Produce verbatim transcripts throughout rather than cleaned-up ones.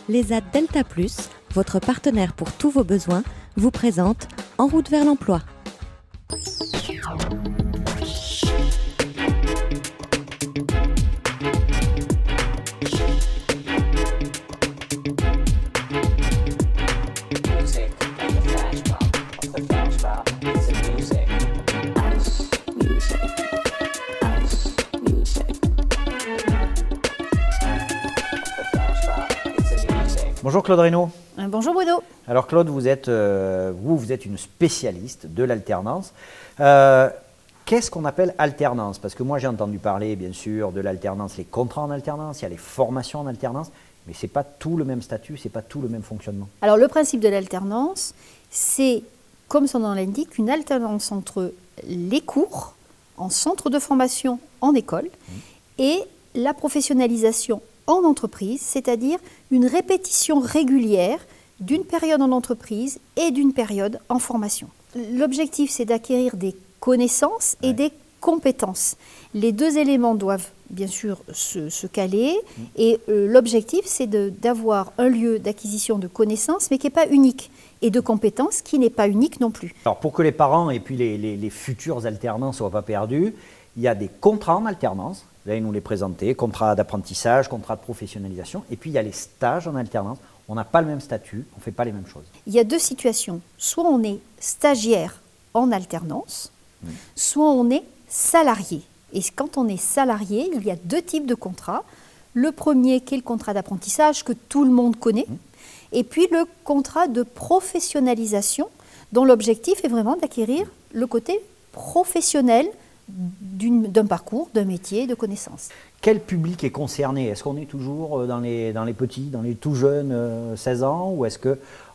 Les Z A D Delta Plus, votre partenaire pour tous vos besoins, vous présente En route vers l'emploi. Bonjour Claude Reynaud. Bonjour Bruno. Alors Claude, vous êtes, euh, vous, vous êtes une spécialiste de l'alternance. Euh, Qu'est-ce qu'on appelle alternance? Parce que moi j'ai entendu parler bien sûr de l'alternance, les contrats en alternance, il y a les formations en alternance, mais ce n'est pas tout le même statut, ce n'est pas tout le même fonctionnement. Alors le principe de l'alternance, c'est, comme son nom l'indique, une alternance entre les cours en centre de formation en école mmh. et la professionnalisation en entreprise, c'est-à-dire une répétition régulière d'une période en entreprise et d'une période en formation. L'objectif, c'est d'acquérir des connaissances et ouais. des compétences. Les deux éléments doivent bien sûr se, se caler mmh. et euh, l'objectif, c'est d'avoir un lieu d'acquisition de connaissances, mais qui n'est pas unique, et de compétences qui n'est pas unique non plus. Alors pour que les parents et puis les, les, les futurs alternants ne soient pas perdus, il y a des contrats en alternance. Vous allez nous les présenter, contrat d'apprentissage, contrat de professionnalisation, et puis il y a les stages en alternance. On n'a pas le même statut, on ne fait pas les mêmes choses. Il y a deux situations. Soit on est stagiaire en alternance, mmh. soit on est salarié. Et quand on est salarié, il y a deux types de contrats. Le premier qui est le contrat d'apprentissage que tout le monde connaît, mmh. et puis le contrat de professionnalisation dont l'objectif est vraiment d'acquérir le côté professionnel d'un parcours, d'un métier, de connaissances. Quel public est concerné? Est-ce qu'on est toujours dans les, dans les petits, dans les tout jeunes, euh, seize ans, ou est-ce qu'on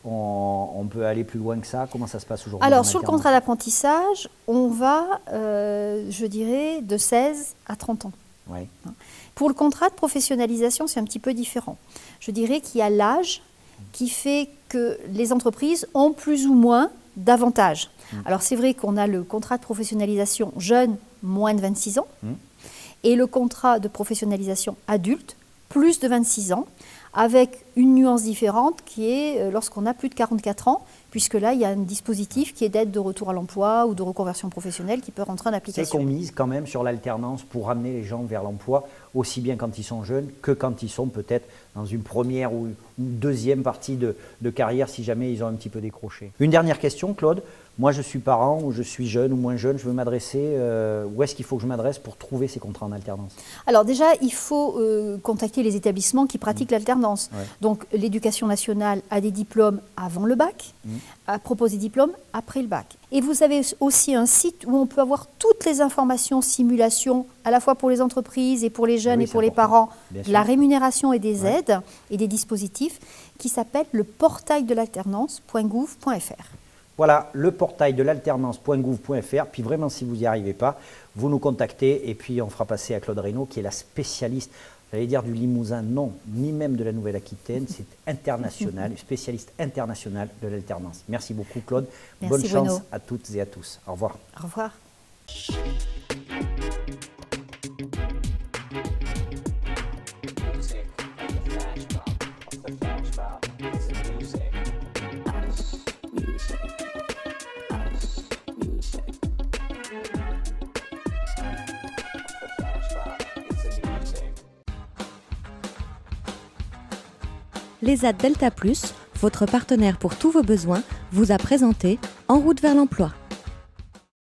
on peut aller plus loin que ça? Comment ça se passe aujourd'hui? Alors, sur le contrat d'apprentissage, on va, euh, je dirais, de seize à trente ans. Oui. Pour le contrat de professionnalisation, c'est un petit peu différent. Je dirais qu'il y a l'âge qui fait que les entreprises ont plus ou moins d'avantages. Mmh. Alors c'est vrai qu'on a le contrat de professionnalisation jeune, moins de vingt-six ans, mmh. et le contrat de professionnalisation adulte, plus de vingt-six ans, avec une nuance différente qui est lorsqu'on a plus de quarante-quatre ans, puisque là il y a un dispositif qui est d'aide de retour à l'emploi ou de reconversion professionnelle qui peut rentrer en application. C'est qu'on mise quand même sur l'alternance pour amener les gens vers l'emploi, aussi bien quand ils sont jeunes que quand ils sont peut-être dans une première ou une deuxième partie de, de carrière, si jamais ils ont un petit peu décroché. Une dernière question, Claude. Moi, je suis parent, ou je suis jeune ou moins jeune, je veux m'adresser, euh, où est-ce qu'il faut que je m'adresse pour trouver ces contrats en alternance? Alors déjà, il faut euh, contacter les établissements qui pratiquent mmh. l'alternance. Ouais. Donc l'éducation nationale a des diplômes avant le bac, mmh. propose des diplômes après le bac. Et vous avez aussi un site où on peut avoir toutes les informations, simulations, à la fois pour les entreprises et pour les jeunes oui, et pour les parents, la rémunération et des ouais. aides et des dispositifs, qui s'appelle le portail de l'alternance point gouv point F R. Voilà, le portail de l'alternance point gouv point F R. Puis vraiment, si vous n'y arrivez pas, vous nous contactez et puis on fera passer à Claude Reynaud, qui est la spécialiste, j'allais dire du Limousin, non, ni même de la Nouvelle-Aquitaine, c'est international, spécialiste international de l'alternance. Merci beaucoup Claude. Merci Bonne Bruno. chance à toutes et à tous. Au revoir. Au revoir. Les Z A D Delta Plus, votre partenaire pour tous vos besoins, vous a présenté En route vers l'emploi.